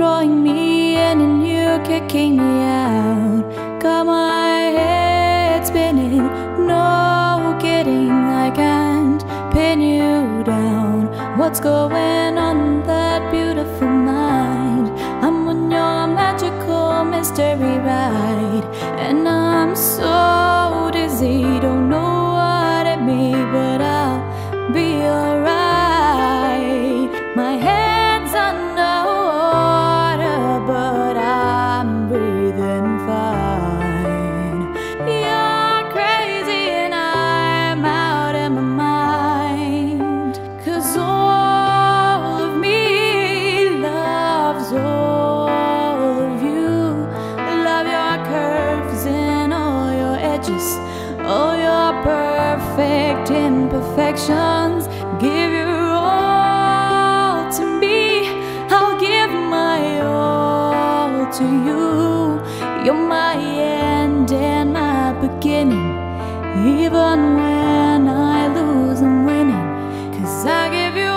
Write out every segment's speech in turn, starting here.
throwing me in and you kicking me out. Got my head spinning, no kidding, I can't pin you down. What's going on in that beautiful mind? I'm on your magical mystery ride, and I'm so dizzy, don't know what it means, but I'll be alright. My head's underwater, but I'm breathing fine. You're crazy and I'm out of my mind, 'cause all of me loves all of you. Love your curves and all your edges, all your perfect imperfections. Give your all to me, I'll give my all to you. You're my end and my beginning, even when I lose I'm winning, 'cause I give you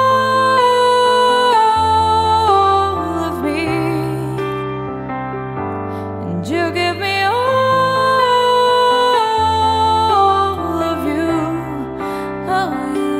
all of me, and you give me all of you, oh you.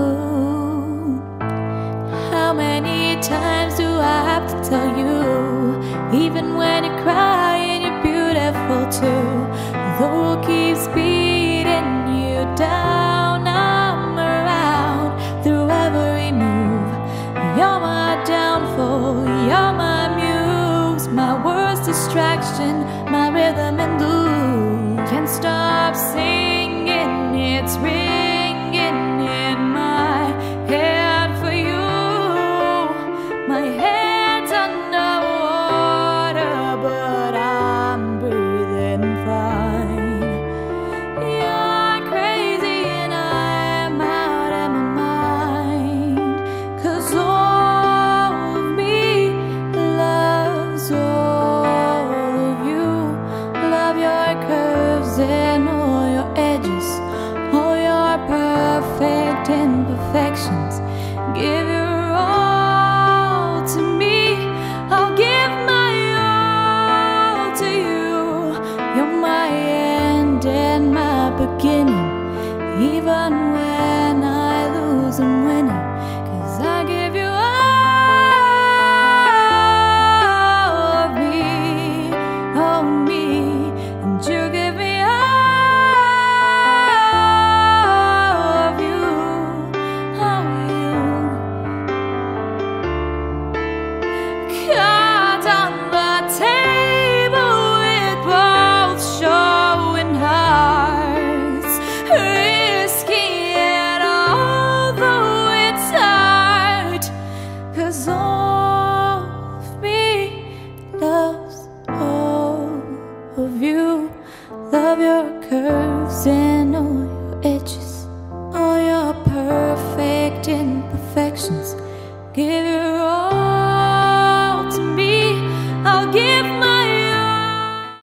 How many times do I have to tell you, even when you're crying you're beautiful too. The world keeps beating you down, I'm around through every move. You're my downfall, you're my muse, my worst distraction, my rhythm and blues. Can't stop singing, it's ringing in my head for you. My head's underwater, but I'm breathing fine. You're crazy and I'm out of my mind, 'cause all of me loves all of you. Love your curves and all your edges, all your perfect imperfections. Give your all to me, I'll give my all to you. You're my end and my beginning, even when I lose I'm winning, 'cause I give you all of me, oh me, and you give me all of you, oh you. Cards on the table with both showing hearts, risking it although it's hard, 'cause all of me loves all of you. Love your curves and all